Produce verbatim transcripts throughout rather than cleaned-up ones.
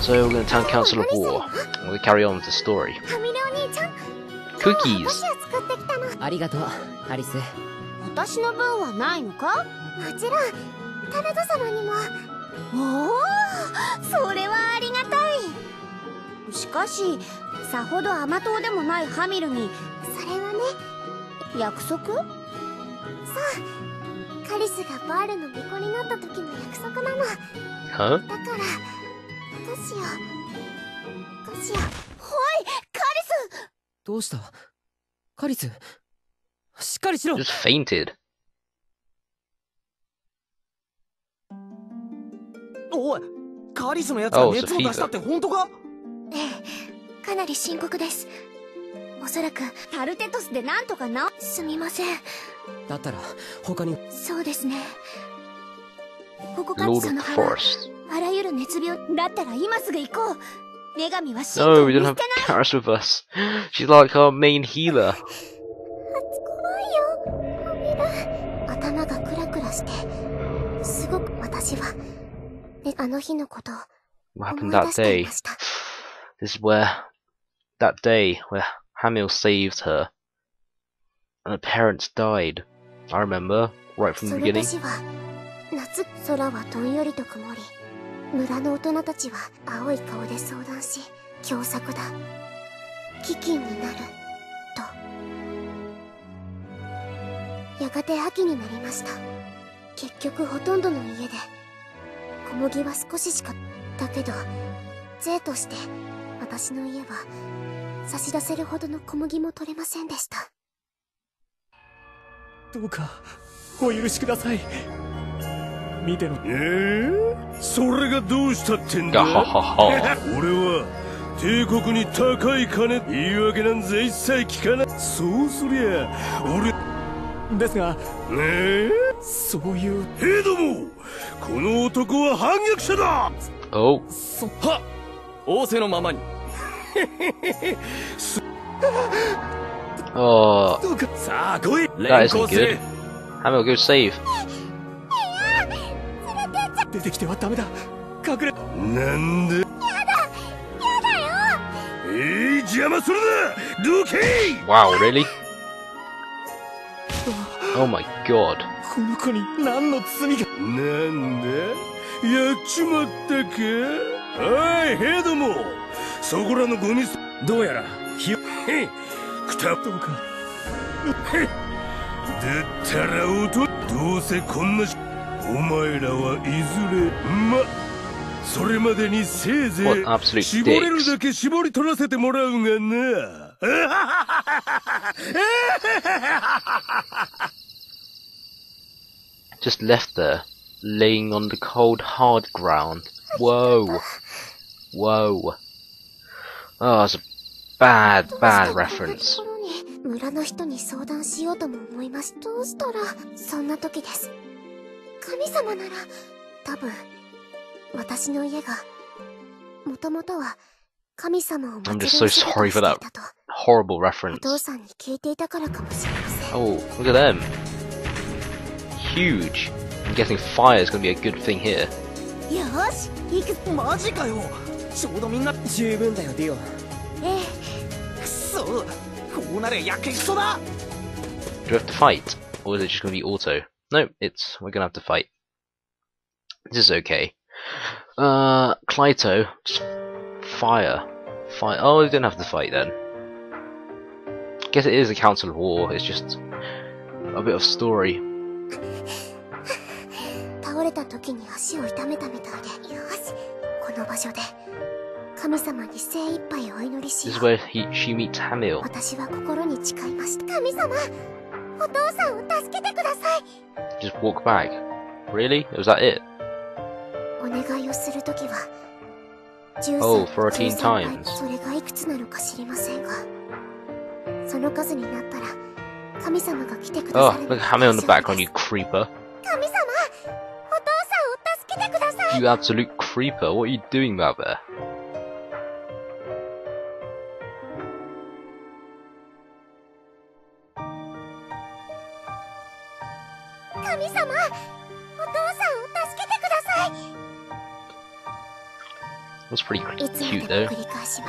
So we're going to Town Council of War. We're going to carry on with the story. Cookies! ありがとう、アリス。 私の分はないのか？もちろん、タルト様にも。おお、それはありがたい。しかし、さほど甘党でもないハミルに、それはね、約束？そう、カリスがバールの巫女になった時の約束なの。 Huh? だから、どうしよう。どうしよう。ほい、カリス！ どうした？カリス、しっかりしろ。 Just fainted. おい、カリスのやつが熱を出したって本当か？ ええ、かなり深刻です。おそらくタルテトスでなんとか治。すみません。 だったら他に。 そうですね。ここから Lord そ of の the 腹、 Forest. あらゆる熱病だったら今すぐ行こう。女神は信 No, 仰を we 見 don't 捨 have てない。 Karis with us. She's like our main healer. 怖いよ。ハミル。頭がクラクラして、すごく私は、ね、あの日のことを What 思 happened い出 that してい day? ました。 This is where that day where Hamil saved her and her parents died. I remember right from そ the の beginning. 年は夏、空はどんよりと曇り、村の大人たちは青い顔で相談し、凶作だ、飢饉になると。やがて秋になりました。結局ほとんどの家で小麦は少ししか。だけど税として私の家は差し出せるほどの小麦も取れませんでした。 どうかお許しください。見ての。 えー、それがどうしたってんだ。 ガハハハ。 俺は帝国に高い金、言い訳なんざ一切聞かない。そうすりゃ俺ですが、 ねえ、 そういう。 兵ども、この男は反逆者だ。 Oh. そは仰せのままに。 Oh. どうかさあ来い。 That 連 isn't 行する。 good. Hamil, go save. 出てきてはダメだ。隠れ。 なんで。やだ、やだよ。えー、邪魔するな。どけ。 Wow, really? Oh my god. この子に何の罪が。 なんだ、やっちまったか。おい、兵ども、そこらのゴミす。 どうやらひよへくた。 どうか。 へだったら音、どうせこんなし。お前らはいずれ、ま、それまでにせいぜい What absolute 絞れるだけ絞り取らせてもらうがな。 Just left there, laying on the cold, hard ground. Whoa. Whoa. Oh, that's a bad, bad reference. 村の人に相談しようとも思います。どうしたらそんな時です。神様なら多分私の家がもともとは神様を I'm 祀 just る so お仕事を sorry して for い that たと horrible お reference. 父さんに聞いていたからかもしれません。 Oh, look at them. Huge. I'm guessing fire is going to be a good thing here. よし、行く。マジかよ。ちょうどみんな十分だよ、ディオ。 ええ。 くそ、こうなれやけくそだ。 Do we have to fight? Or is it just going to be auto? No, it's, we're going to have to fight. This is okay. Uh, Clyto, just fire. Fire. Oh, we don't have to fight then. Guess it is a Council of War, it's just a bit of story. 倒れた時に足を痛めたみたいで、よし、この場所で神様に精一杯お祈りし This よ is う。 where he, she meets Hamil. 私は心に誓いました。神様、お父さんを助けてください。 Just walk back. Really? Was that it? お願いをするときは、 Oh, じゅうさん、 fourteen じゅうさんばい、 times. それがいくつなのか知りませんが、その数になったら神様が来てくだ Oh, さる。 look at Hamil in the background, you creeper. 神様、お父さんを助けてください。 You absolute creeper, what are you doing out there? 神様、お父さんを助けてください。 That's pretty いつま cute で though. も繰り返します。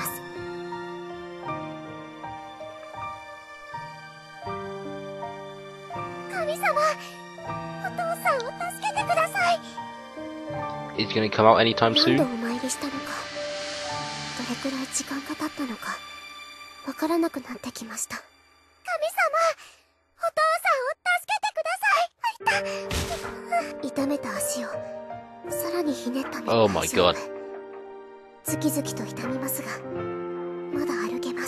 神様、お父さんを助けてください。 Is it gonna come out anytime 何度 soon? お参りしたのか、どれくらい時間が経ったのか、わからなくなってきました。神様、お父さんを助けてください。あ、痛い。痛めた足をさらにひねったの Oh my god. ズキズキと痛みますが、まだ歩けます。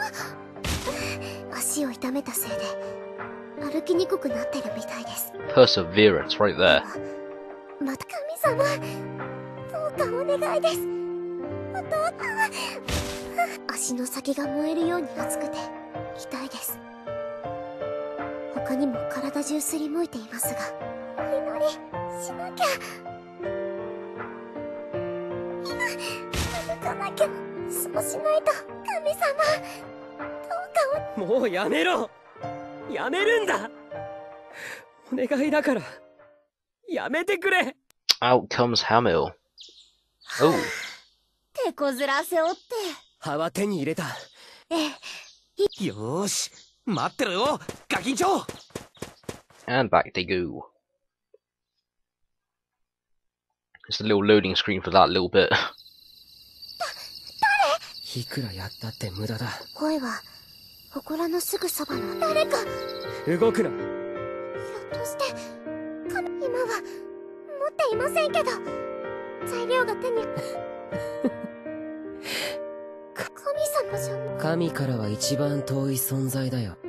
足を痛めたせいで歩きにくくなってるみたいです。 Perseverance right there. また神様、どうかお願いです。お父さん、足の先が燃えるように熱くて痛いです。他にも体中すりむいていますが、お祈りしなきゃ。今歩かなきゃ。そうしないと神様、どうかもうやめろ。やめるんだ。お願いだからやめてくれ。 Out comes Hamil. Oh. 手こずらせおって。 葉は手に入れた。 ええ、 よーし、待ってろよ、ガキンチョ。 And back they go. Just a little loading screen for that little bit. いくらやったって無駄だ。 声は祠のすぐそばの誰か。 動くな。 ひょっとしてか今は持っていませんけど、材料が手に神様じゃ。 神からは一番遠い存在だよ。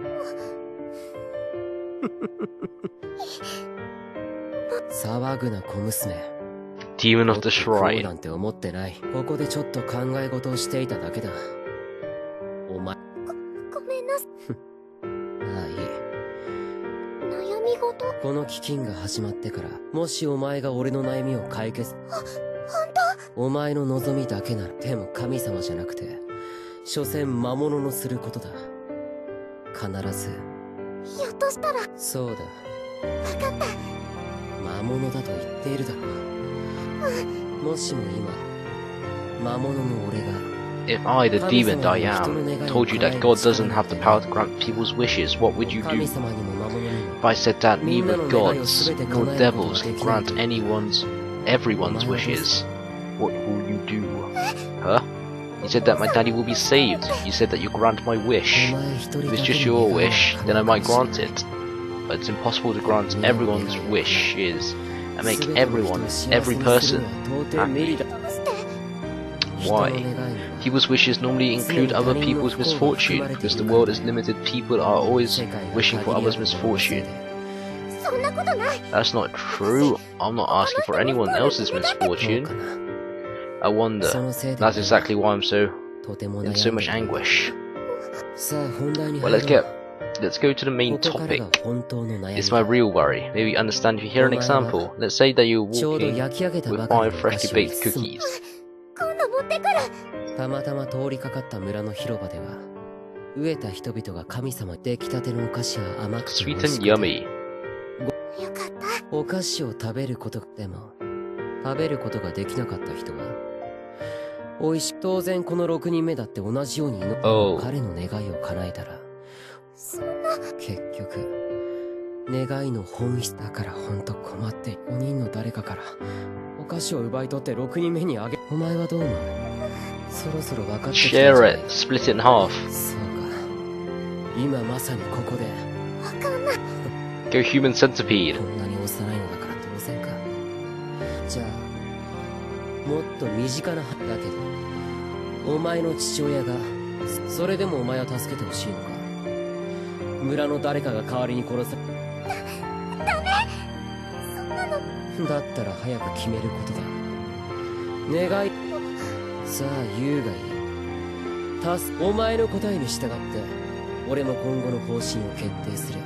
騒ぐな小娘。 Demon of the こう Shrine. なんて思ってない。ここでちょっと考え事をしていただけだ。お前。 ごめんなさまあいい。 い。悩み事。 この飢饉が始まってから、もしお前が俺の悩みを解決、 本お前の望みだけなら、でも神様じゃなくて、所詮魔物のすることだ。必ず。 当？ひょっとしたら。 そうだ。 分かった。 魔物だと言っているだろう。もしも今、魔物の俺が、 If I, the demon Diam, told you that God doesn't have the power to grant people's wishes, what would you 神 do? 様にも魔物にも、 If I said that neither gods nor devils can grant anyone's, everyone's wishes, what will you do? Huh? You said that my daddy will be saved. You said that you grant my お wish. 前一人 If だ it's け just の your 願いを wish, 叶 then I え might たい grant it. But it's impossible to grant everyone's wishes and make everyone, every person happy. どうして？ Why? People's wishes normally include other people's misfortune, because the world is limited. People are always wishing for others' misfortune. そんなことない。 That's not true. I'm not asking for anyone else's そう misfortune. かな。 I wonder. そのせいで That's exactly why I'm so とても in 悩 so んで much いる。 anguish. さあ本題に Well, 入 let's ろ get う。 let's go to the main ここから topic. が本当の悩み It's my だ。 real worry. Maybe understand if you hear an example. Let's say that you're ちょうど walking 焼き上げた with ばかり five のお菓 freshly 子をい baked つも cookies. 今度持ってくる。 たまたま通りかかった村の広場では、飢えた人々が神様出来たてのお菓子は甘くて美 Sweet 味し and くて、 yummy. よかった。 お菓子を食べることでも食べることができなかった人は美味しい。当然このろくにんめだって同じように祈って Oh. 彼の願いを叶えたら、 そんな。 結局願いの本質だから。ほんと困ってごにんの誰かからお菓子を奪い取ってろくにんめにあげ。お前はどう思う？そろそろ分かってきたんじゃ Share ない it. Split it in half. そうか。今まさにここで。 わかんない。 Go human centipede. こんなに幼いのだから当然か。じゃあもっと身近なはだけど、お前の父親が、それでもお前は助けてほしいのか？村の誰かが代わりに殺され。 ダメ。そんなの。 だったら早く決めることだ。願い。さあ言うがいい。たすお前の答えに従って俺も今後の方針を決定する。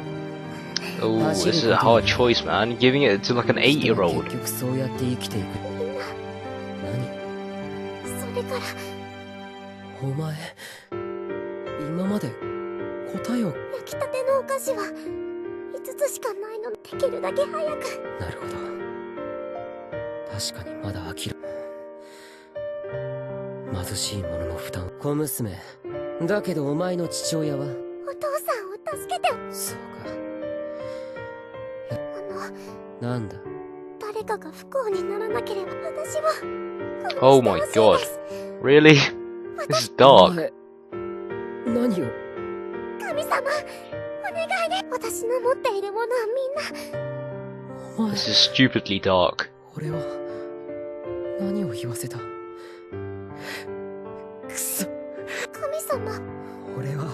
Oh, this is a hard choice, man. Giving it to like an 人は eight-year-old. 結局そうやって生きていく。何？ それからお前今まで答えを。 焼きたてのお菓子はいつつしかないの。できるだけ早く。 なるほど。確かにまだ諦め。 貧しい者の負担。小娘。だけどお前の父親は？ お父さんを助けて。 そうあの、 か。なんだ。 誰かが不幸にならなければ私は。 Oh my god. Really? This is dark. 何を？ 神様、お願いね。私の持っているものはみんな。 お前。 This is stupidly dark. 俺は何を言わせた？くそ。 神様。 俺は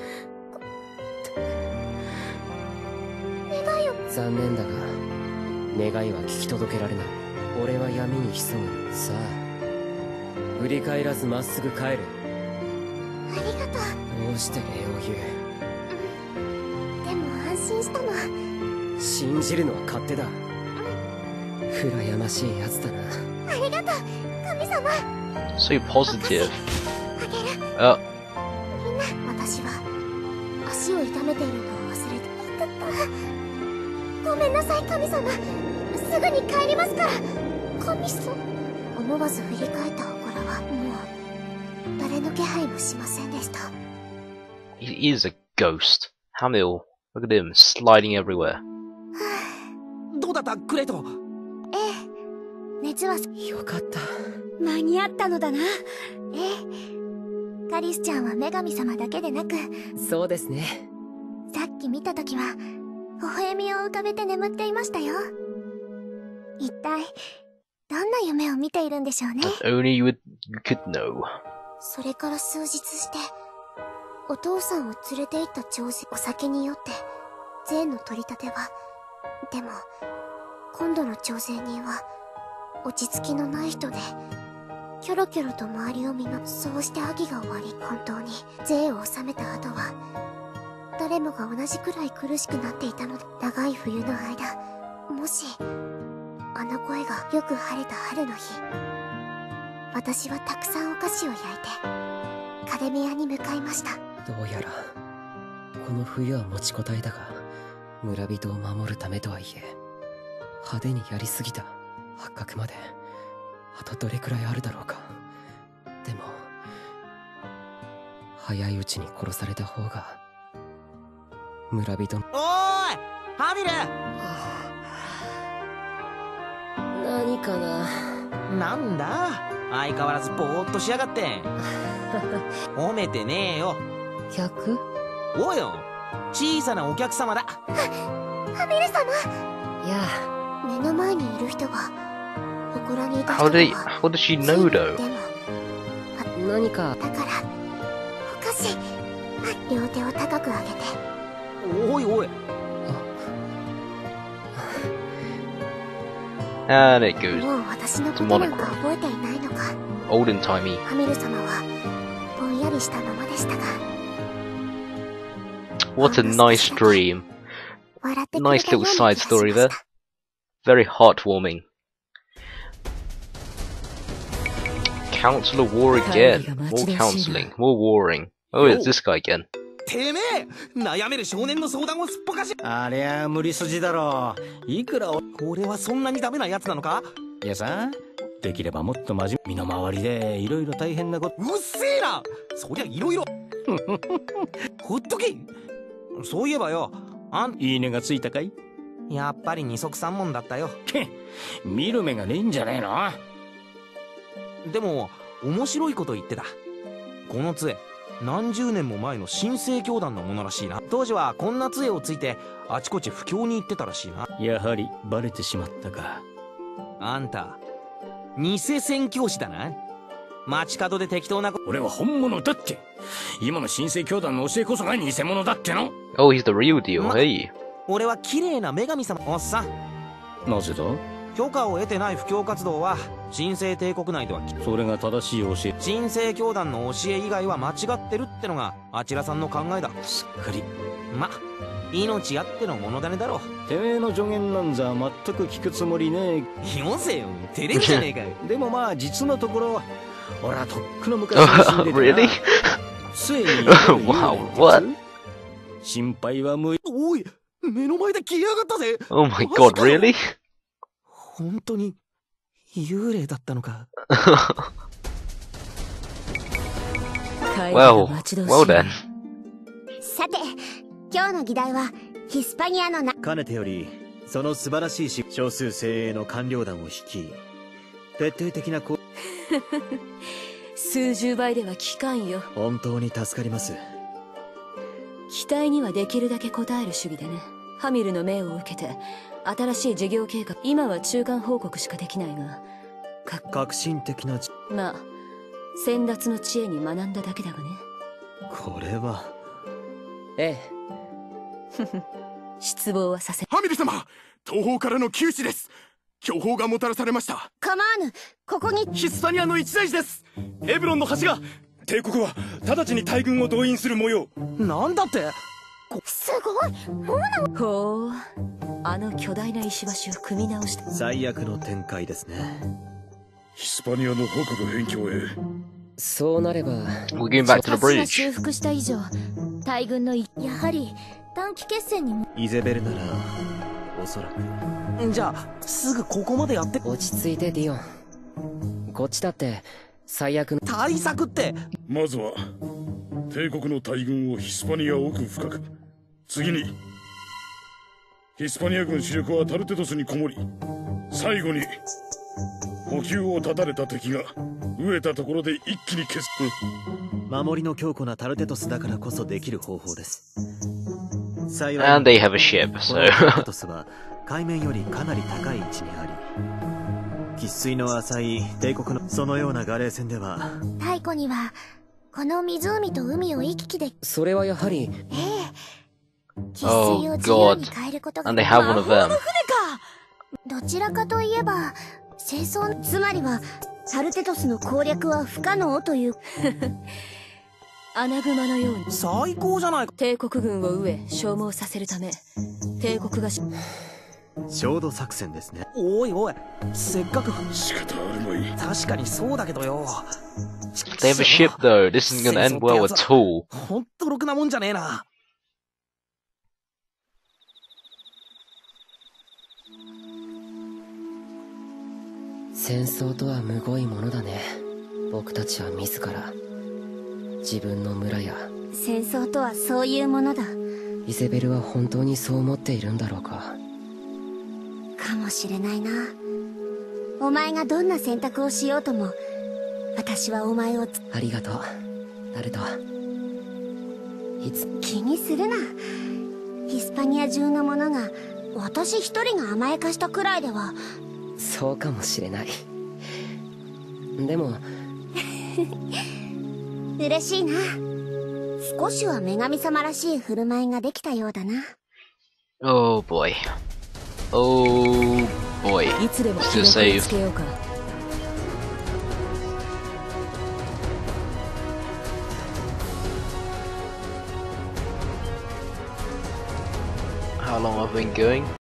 願いを。 残念だが願いは聞き届けられない。俺は闇に潜む。さあ振り返らずまっすぐ帰る。 ありがとう。 どうして礼を言う。でも安心したの。 信じるのは勝手だ。羨ましいやつだな。 ありがとう神様。 So positive. あげる。 あ、 みんな、私は足を痛めているのを忘れてよかった。ごめんなさい神様。すぐに帰りますから。神様。思わず振り返った祠はもう誰の気配もしませんでした。 he is a ghost. Hamil, look at him sliding everywhere. どうだったクレイト？ ええ、熱はよかった。 間に合ったのだな。ええ、カリスちゃんは女神様だけでなく、 そうですね。 さっき見たときは微笑みを浮かべて眠っていましたよ。一体どんな夢を見ているんでしょうね。 If only you, would, you could know. それから数日してお父さんを連れて行った長寿お酒に酔って税の取り立ては。でも今度の徴税人は落ち着きのない人でキョロキョロと周りを見ま。そうして秋が終わり、本当に税を納めた後は誰もが同じくらい苦しくなっていたので、長い冬の間、もしあの声がよく晴れた春の日、私はたくさんお菓子を焼いてカデミアに向かいました。 どうやらこの冬は持ちこたえだが、村人を守るためとはいえ派手にやりすぎた。発覚まであとどれくらいあるだろうか。でも早いうちに殺された方が村人の。 おーいハビル。 何かな。 なんだ相変わらずぼーっとしやがって。褒めてねえよ。 客？ おうよ、小さなお客様だ。 ハビル様。 いや、 目の前にいる人が祠にいた人 How が did he, how does she know though? でも何か。 だからお菓子。両手を高く上げて。 おいおい。 And it goes もう私のことなんか覚えていないのか。 olden timey. ハミル様はぼんやりしたままでしたが。 What a nice dream. 笑ってくれ Nice たよう little な side 気がし story ま there. した。 Very heartwarming. Counselor war again. More counseling. More warring. Oh, it's this guy again. てめえ悩める少年の相談をすっぽかし。 ありゃ無理筋だろう。いくらお俺はそんなにダメなやつなのか。 いやさ、できればもっと真面目。身の回りでいろいろ大変なこと。 うっせえな。そりゃいろいろ。ほっとけ。そういえばよ、あんいいねがついたかい。 やっぱり二足三門だったよ。 け見る目がねえんじゃねえの。 でも面白いこと言ってた。この杖何十年も前の新生教団のものらしいな。当時はこんな杖をついてあちこち布教に行ってたらしいな。 やはりバレてしまったか。 あんた偽宣教師だな。街角で適当な。 俺は本物だって。今の新生教団の教えこそが偽物だっての。 Oh, he's the real deal. Hey. 俺は綺麗な女神様。おっさん、 なぜだ。 許可を得てない布教活動は神聖帝国内ではそれが正しい教え。 神聖教団の教え以外は間違ってるってのがあちらさんの考えだ。 すっかり。 ま、命あってのものだねだろう。 てめえの助言なんざ全く聞くつもりねえ。 よせよ、照れるじゃねえかよ。 でもまあ実のところ俺はとっくの昔に死んでてな。 Really? ついに Wow, what? 心配は無。 おい、目の前で消えやがったぜ。 Oh my god, really? 本当に幽霊だったのか。 会えたら Well, 待ち遠しい。 well then. さて今日の議題はヒスパニアのなかねてよりその素晴らしいし少数精鋭の官僚団を率い徹底的なこ数十倍では効かんよ。 本当に助かります。 期待にはできるだけ応える主義でね。ハミルの命を受けて新しい事業計画、今は中間報告しかできないが、か革新的なまあ先達の知恵に学んだだけだがね。 これはええ。 失望はさせ。 ハミル様、東方からの急使です。巨砲がもたらされました。 構わぬ。ここにヒスパニアの一大事です。エブロンの橋が。帝国は直ちに大軍を動員する模様。 なんだって。 すごい。そうなの。 ほう、あの巨大な石橋を組み直した。 最悪の展開ですね。 ヒスパニアの北部辺境へ。 そうなれば We're going back to the 橋が bridge. 修復した以上大軍のいやはり短期決戦にも。 イゼベルならおそらく。 じゃあすぐここまでやって。 落ち着いてディオン。こっちだって最悪の対策って。 まずは帝国の大軍をヒスパニア奥深く、次にヒスパニア軍主力はタルテトスにこもり、最後に補給を断たれた敵が飢えたところで一気に消す。 守りの強固なタルテトスだからこそできる方法です。幸い And they have a ship, こ so のタルテトスは海面よりかなり高い位置にあり、喫水の浅い帝国のそのようなガレー船では太古にはこの湖と海を行き来で、 それはやはりええ、喫水を自由に変えることが。 and they have one of them. どちらかといえば戦争、つまりはタルテトスの攻略は不可能という。 アナグマのように最高じゃないか。 帝国軍を飢え消耗させるため、帝国がし焦土作戦ですね。 おいおい、せっかく。 仕方あるまい。 確かにそうだけどよ。 They have a ship though. This isn't gonna end well at all. ほんとろくなもんじゃねえな。 戦争とはむごいものだね。僕たちは自ら自分の村や。 戦争とはそういうものだ。 イゼベルは本当にそう思っているんだろうか。 かもしれないな。お前がどんな選択をしようとも私はお前をつありがとうナルト。いつ気にするな。ヒスパニア中の者が私一人が甘やかしたくらいでは。 そうかもしれない。でも嬉しいな。少しは女神様らしい振る舞いができたようだな。 Oh boy. Oh boy. いつでも Still 記録を save. つけようか。 How long have I been going?